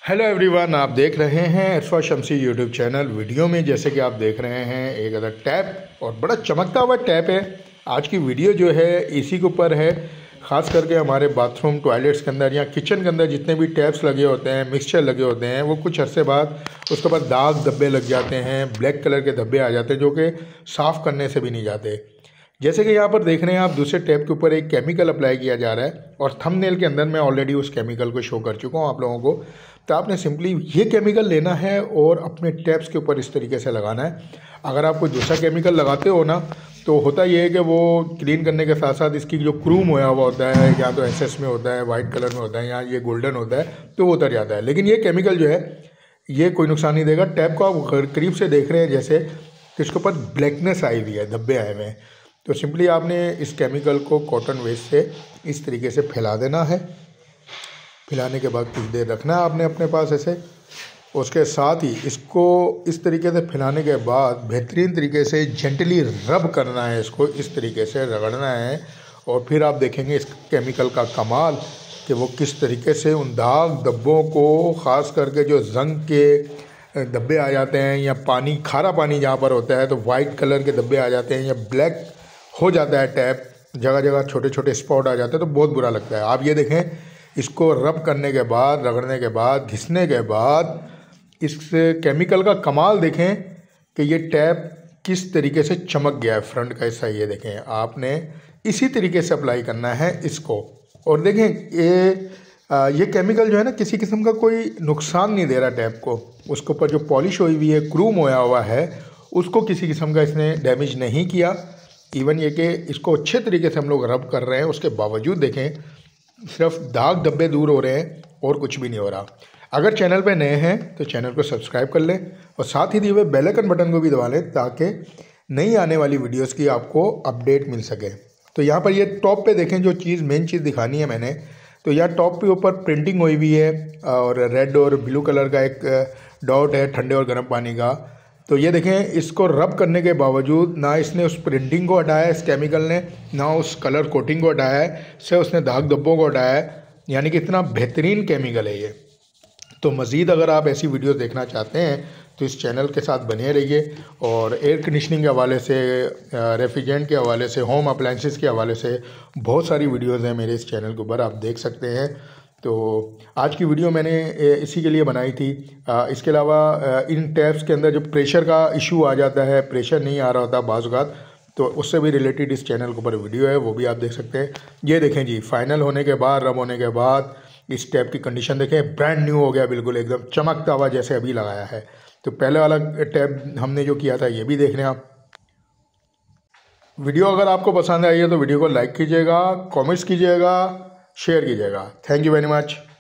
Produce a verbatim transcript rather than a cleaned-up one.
Hello everyone, आप देख रहे हैं Arfa Shamsi YouTube channel. Video में जैसे कि आप देख रहे हैं एक अदर टैप और बड़ा चमकता हुआ टैप है। आज की वीडियो जो है इसी के ऊपर है, ख़ास करके हमारे बाथरूम टॉयलेट्स के अंदर या किचन के अंदर जितने भी टैप्स लगे होते हैं, मिक्सचर लगे होते हैं, वो कुछ अरसे बाद उसके बाद दाग धब्बे लग जाते हैं, ब्लैक कलर के धब्बे आ जाते हैं जो कि साफ़ करने से भी नहीं जाते। जैसे कि यहाँ पर देख रहे हैं आप, दूसरे टैप के ऊपर एक केमिकल अप्लाई किया जा रहा है और थंबनेल के अंदर मैं ऑलरेडी उस केमिकल को शो कर चुका हूँ आप लोगों को। तो आपने सिंपली ये केमिकल लेना है और अपने टैप्स के ऊपर इस तरीके से लगाना है। अगर आप कोई दूसरा केमिकल लगाते हो ना, तो होता ये है कि वो क्लीन करने के साथ साथ इसकी जो क्रूम होया हुआ होता है, या तो एसएस में होता है, वाइट कलर में होता है, या ये गोल्डन होता है, तो वो उतर जाता है। लेकिन ये केमिकल जो है ये कोई नुकसान नहीं देगा। टैप को आप करीब से देख रहे हैं जैसे कि इसके ऊपर ब्लैकनेस आई हुई है, धब्बे आए हुए हैं। तो सिंपली आपने इस केमिकल को कॉटन वेस्ट से इस तरीके से फैला देना है। फैलाने के बाद कुछ देर रखना है आपने अपने पास ऐसे। उसके साथ ही इसको इस तरीके से फैलाने के बाद बेहतरीन तरीके से जेंटली रब करना है, इसको इस तरीके से रगड़ना है। और फिर आप देखेंगे इस केमिकल का कमाल कि वो किस तरीके से उन दाग धब्बों को, ख़ास करके जो जंग के धब्बे आ जाते हैं, या पानी खारा पानी जहाँ पर होता है तो वाइट कलर के धब्बे आ जाते हैं, या ब्लैक हो जाता है टैप, जगह जगह छोटे छोटे स्पॉट आ जाते हैं, तो बहुत बुरा लगता है। आप ये देखें, इसको रब करने के बाद, रगड़ने के बाद, घिसने के बाद इस केमिकल का कमाल देखें कि ये टैप किस तरीके से चमक गया है। फ्रंट का हिस्सा ये देखें, आपने इसी तरीके से अप्लाई करना है इसको। और देखें ये आ, ये केमिकल जो है ना, किसी किस्म का कोई नुकसान नहीं दे रहा टैप को। उसके ऊपर जो पॉलिश हुई हुई है, क्रूम होया हुआ है, उसको किसी किस्म का इसने डैमेज नहीं किया। इवन ये कि इसको अच्छे तरीके से हम लोग रब कर रहे हैं, उसके बावजूद देखें सिर्फ दाग धब्बे दूर हो रहे हैं और कुछ भी नहीं हो रहा। अगर चैनल पे नए हैं तो चैनल को सब्सक्राइब कर लें और साथ ही दिए हुए बेल आइकन बटन को भी दबा लें ताकि नई आने वाली वीडियोस की आपको अपडेट मिल सके। तो यहाँ पर ये टॉप पे देखें, जो चीज़ मेन चीज़ दिखानी है मैंने, तो यहाँ टॉप पे ऊपर प्रिंटिंग हुई हुई है और रेड और ब्लू कलर का एक डॉट है ठंडे और गर्म पानी का। तो ये देखें, इसको रब करने के बावजूद ना इसने उस प्रिंटिंग को हटाया इस केमिकल ने, ना उस कलर कोटिंग को हटाया है, सिर्फ उसने दाग धब्बों को हटाया है। यानी कि इतना बेहतरीन केमिकल है ये। तो मज़ीद अगर आप ऐसी वीडियो देखना चाहते हैं तो इस चैनल के साथ बने रहिए। और एयर कंडीशनिंग के हवाले से, रेफ्रिजरेंट के हवाले से, होम अप्लाइंसेस के हवाले से बहुत सारी वीडियोज़ हैं मेरे इस चैनल के ऊपर, आप देख सकते हैं। तो आज की वीडियो मैंने इसी के लिए बनाई थी। इसके अलावा इन टैप्स के अंदर जो प्रेशर का इशू आ जाता है, प्रेशर नहीं आ रहा होता बाज़ औक़ात, तो उससे भी रिलेटेड इस चैनल के ऊपर वीडियो है, वो भी आप देख सकते हैं। ये देखें जी, फाइनल होने के बाद, रब होने के बाद इस टैप की कंडीशन देखें, ब्रांड न्यू हो गया, बिल्कुल एकदम चमकता हुआ जैसे अभी लगाया है। तो पहले वाला टैप हमने जो किया था ये भी देख लें आप। वीडियो अगर आपको पसंद आई है तो वीडियो को लाइक कीजिएगा, कमेंट्स कीजिएगा, शेयर कीजिएगा। Thank you very much.